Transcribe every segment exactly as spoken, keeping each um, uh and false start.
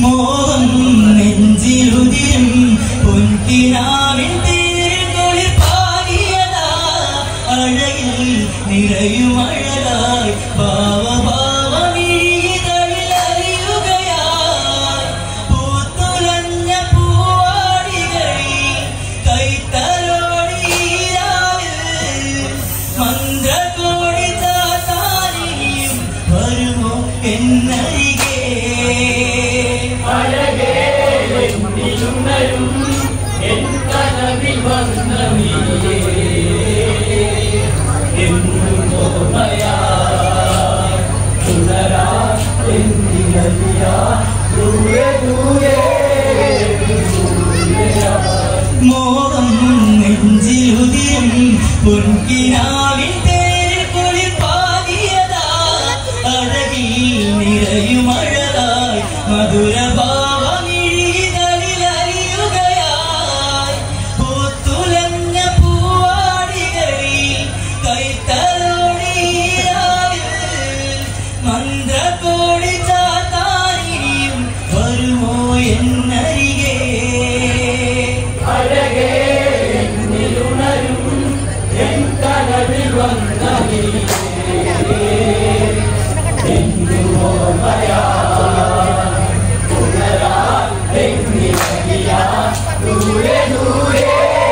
മോഹം നെഞ്ചിലുതിരും പൊൻകിനാവിൻ തീരങ്ങളിൽ പാടിയതാ അഴകിൽ നിറയും അഴകായി ഭാവ ഭാവ മിഴികളിൽ അറിയുകയായി പൂത്തുലഞ്ഞ പൂവാടികളിൽ കൈത്തലോടിയാവിൽ മന്ത്രകോടി ചാത്താനിയും വരുമോ എന്നരികെ അഴകേ എന്തിലുണരും എൻ കനവിൽ വന്ന നീയേ എന്നോമയാ ഉണരാ എന്തിനറിയാ ദൂരെ ദൂരെ മോഹം നെഞ്ചിലുതിരും പൊൻകിനാവിൻ തേരിൽ പാടിയതാ അഴകിൽ നിറയും അഴകായി മധുരഭാവ മിഴികളിൽ അറിയുകയായി പൂത്തുലഞ്ഞ പൂവാടികളിൽ കൈത്തലോടിയാവിൽ മന്ത്രകോടി ചാത്താനിയും വരുമോ എന്നരികെ അഴകേ എന്നിലുണരും എൻ കനവിൽ വന്ന നീയേ എന്നോമയാ ഉണരാ എന്തിനറിയാ ദൂരെ ദൂരെ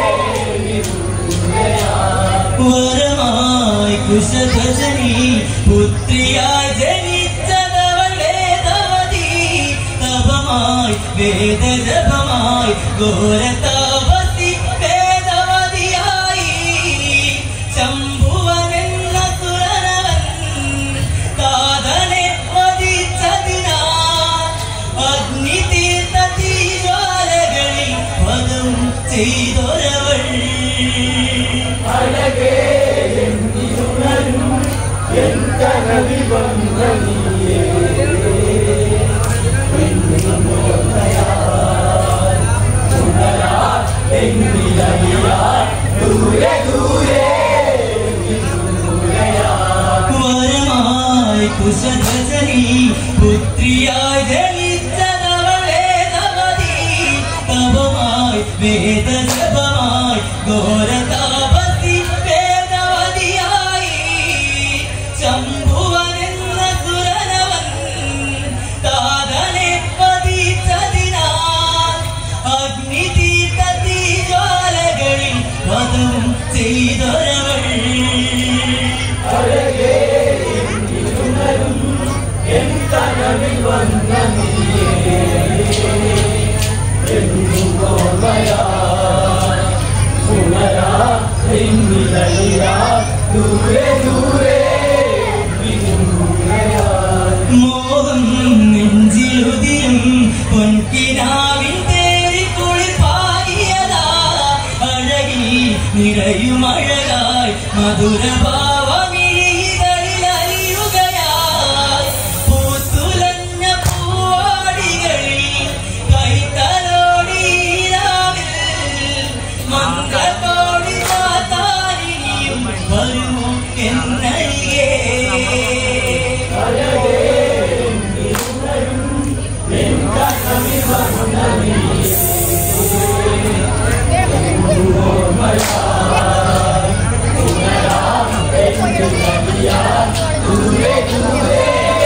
വരമായി കുശധ്വജനി പുത്രിയായി ജനിച്ചതവൾ വേദവതി തപമായി വേദജപമായി ഘോരതാപസി വേദവതിയായി ശംഭുവനെന്ന സുരനവൻ കാതനെ വധിച്ചതിനാൽ അഗ്നി തീർത്ത തീജ്വാലകളിൽ വധം ചെയ്തൊരവൾ അഴകേ എന്നിലുണരും എൻ കനവിൽ വന്ന നീയേ എന്നോമയാ ഉണരാ എന്തിനറിയാ ദൂരെ ദൂരെ വരമായി കുശധ്വജനി പുത്രിയായി ജനിച്ചതവൾ വേദവതി തപമായി വേദജപമായി ഘോരതാപസി വേദവതിയായി ശംഭുവനെന്ന സുരനവൻ കാതനെ വധിച്ചതിനാൽ അഗ്നി തീർത്ത തീജ്വാലകളിൽ വധം ചെയ്തൊരവൾ അഴകേ എന്നിലുണരും എൻ കനവിൽ വന്ന നീയേ എന്നോമയാ ഉണരാ എന്തിനറിയാ ദൂരെ ദൂരെ മോഹം നെഞ്ചിലുതിരും പൊൻകിനാവിൻ തേരിക്കുളിൽ പാടിയതാ അഴകിൽ നിറയും അഴകായി മധുരഭാവ മിഴികളിൽ അറിയുകയായി പൂത്തുലഞ്ഞ പൂവാടികളിൽ കൈത്തലോടിയാവിൽ മന്ത്രകോടി ചാത്താനിയും വരുമോ എന്നരികെ അഴകേ എന്നിലുണരും എൻ കനവിൽ വന്ന നീയേ എന്നോമയാ ഉണരാ എന്തിനറിയാ ദൂരെ ദൂരെ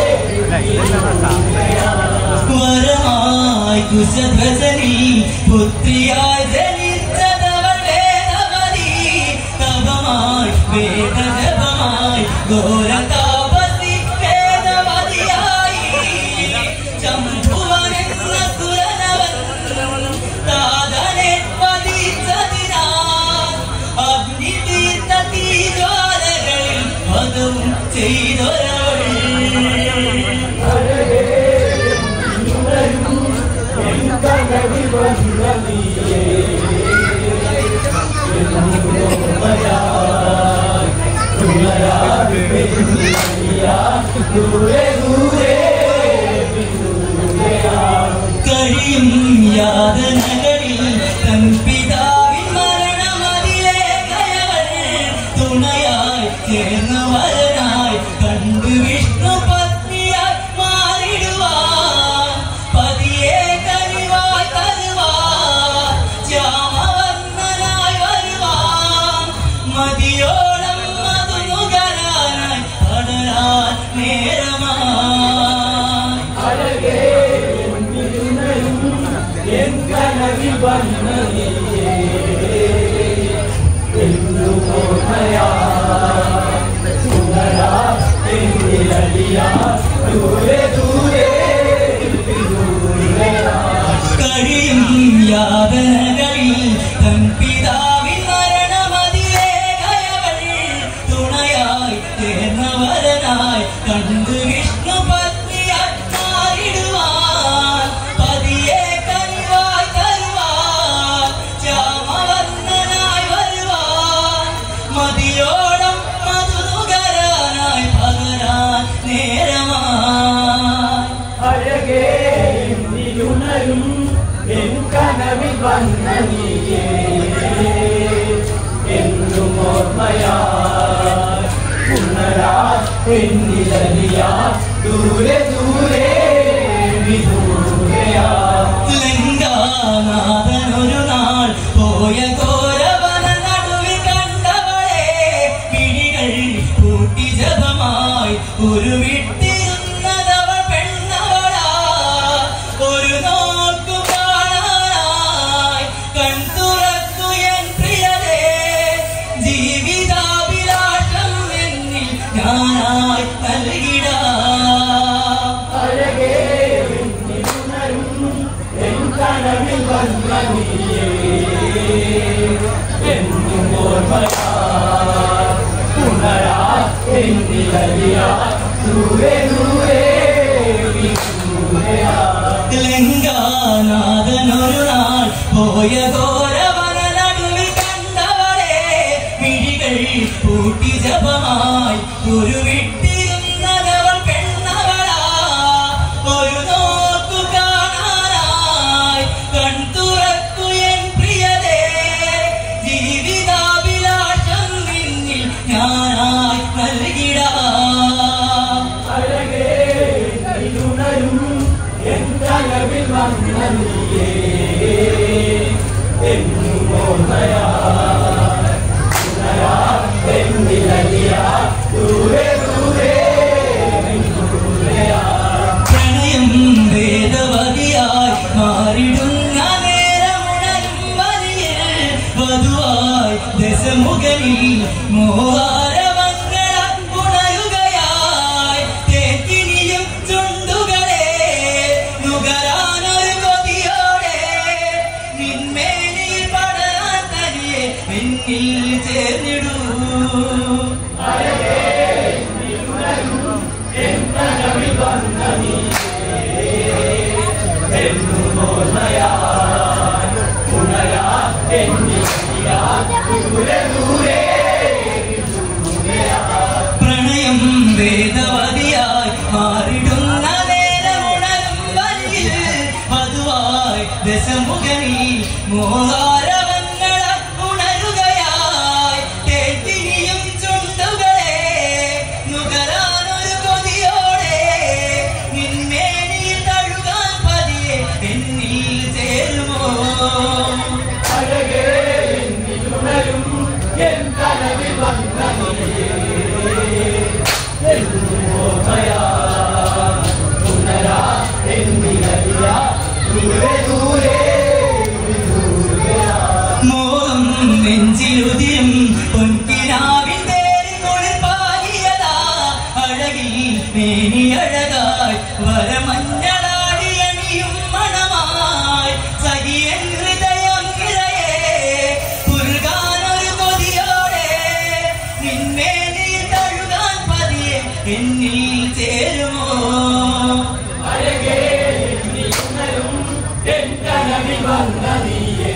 വരമായി കുശധ്വജനി പുത്രിയായി ജനിച്ചതവൾ വേദവതി തപമായി വേദജപമായി ഘോരതാപസി വേദവതിയായി ശംഭുവനെന്ന സുരനവൻ കാതനെ വധിച്ചതിനാൽ അഗ്നി തീർത്ത തീജ്വാലകളിൽ വധം ചെയ്തൊരവൾ എൻ കനവിൽ വന്ന നീയേ എന്നോമയാ ഉണരാ എന്തിനറിയാ ദൂരെ ദൂരെ കഴിയും യാതനകളിൽ തൻ പിതാവിൻ മരണമതിലേക്കയവൾ തുണയായി ചേർന്ന് വരനായി കണ്ടു വിഷ്ണു പത്നിയായി മാറിടുവാൻ പതിയെ ദൂരെ ദൂരെ കഴിയും യാതനകളിൽ തൻ പിതാവിൻ മരണമതിലേഖയവൾ തുണയായി ചേർന്നവരനായി കണ്ടു വിഷ്ണു പത്നിയായിടുവാൻ പതിയെ കനിവായി തരുവാൻ ശ്യാമവർണ്ണനായി വരുവാൻ മതിയോളം മധുനുകരാനായി പകരാൻ നേരമായി അഴകേ ഉണരും എൻ കനവിൽ വന്ന നീയേ എന്നും ഓർമ്മയായി ഉണരാ എന്നിലറിയാ ദൂരെ ദൂരെ വിദൂരയാ ലങ്കാനാഥനൊരു നാൾ പോയ ഘോരവന നടുവിൽ കണ്ടവളെ പിടികൾ കൂട്ടി ജപമായി ഒരു വിട്ടിരുന്നതവൾ പെണ്ണവളാ ഒരു നോക്കു കാണാനായി കൺ തുറക്കു എൻ പ്രിയരേ ജീവിതാഭിലാഷം എന്നിൽ ഞാനായി നൽകിടാം അഴകേ ഉണരും എൻ കനവിൽ വന്ന നീയേ എന്നും ഓർമ്മയായി ഉണരാ എന്നിലറിയാ ദൂരെ ദൂരെ വിദൂരയാ ലങ്കാനാഥനൊരു നാൾ പോയ ഘോരവന നടുവിൽ കണ്ടവളെ മിഴികൾ പൂട്ടി ജപമായി ഒരു വിട്ടിരുന്നതവൾ പെണ്ണവളാ ഒരു നോക്കു കാണാനായി കൺ തുറക്കു എൻ പ്രിയരേ ജീവിതാഭിലാഷം നിന്നിൽ ഞാനായി നൽകിടാം അഴകേ ഉണരും എൻ കനവിൽ വന്ന നീയേ എന്നും ഓർമ്മയായി ഉണരാ എന്നിലറിയാ ദൂരെ ദൂരെ വിദൂരയാ പ്രണയം വേദവതിയായി മാറിടുന്ന നേരമുണരും വരിയിൽ വധുവായി ദശമുഖനിൽ മോഹാരവങ്ങള ഉണരുകയായി തേക്കിനിയും ചുണ്ടുകളെ നുകരാനൊരു കൊതിയോടെ നിന്മേനിൽ പടരാൻ തനിയെ എന്നിൽ ചേർന്നിടൂ പ്രണയം വേദവതിയായി മാറിടുന്ന നേരമുണരും വരിയിൽ വധുവായി ദശമുഖനിൽ മോഹാരവങ്ങള ഉണരുകയായി തേക്കിനിയും ചുണ്ടുകളെ നുകരാനൊരു കൊതിയോടെ നിന്മേനിൽ തഴുകാൻ പതിയെ എന്നിൽ ചേരുമോ അഴകേ ഉണരും എൻ കനവിൽ വന്ന നീയേ എന്നും ഓർമ്മയായി ഉണരാ എന്നിലറിയാ ദൂരെ ദൂരെ വിദൂരയാ മോഹം നെഞ്ചിലുതിരും പൊൻകിനാവിൻ തേരിനുള്ളിൽ പാകിയതാ അഴകിൽ മേനി അഴകായി വരമഞ്ഞളാടി അണിയും മണമായി സഖിയൻ ഹൃദയം നിറയെ പുൽകാനൊരു കൊതിയോടെ നിന്മേനിൽ തഴുകാൻ പതിയെ എന്നിൽ ചേരുമോ അഴകേ ഉണരും എൻ കനവിൽ വന്ന നീയേ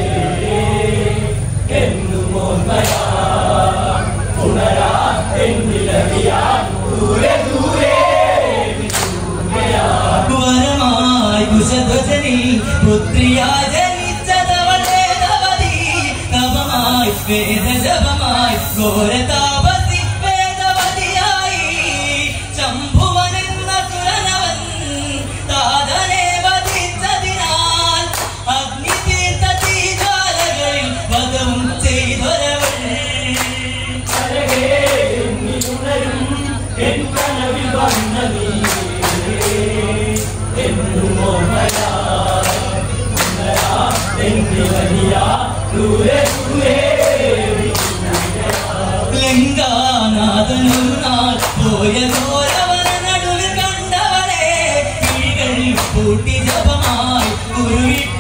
എന്നും ഓർമ്മയായി ഉണരാ എന്നിലറിയാ ദൂരെ ദൂരെ വിദൂരയാ വരമായി കുശധ്വജനിൽ പുത്രിയായി ജനിച്ചതവൾ വേദവതി തപമായി വേദജപമായി ഘോരതാപസി വേദവതിയായി ശംഭുവനെന്ന സുരനവൻ താതനെ വധിച്ചതിനാൽ അഗ്നി തീർത്ത തീജ്വാലകളിൽ വധവും ചെയ്തൊരവൾ അഴകേ ഉണരും എൻ കനവിൽ വന്ന നീയേ എന്നും ഓർമ്മയായി ഉണരാ എന്നിലറിയാ ദൂരെ ദൂരെ ലങ്കാനാഥനൊരു നാൾ പോയ ഘോരവന നടുവിൽ കൂട്ടി ജപമായി ഉരുവിട്ട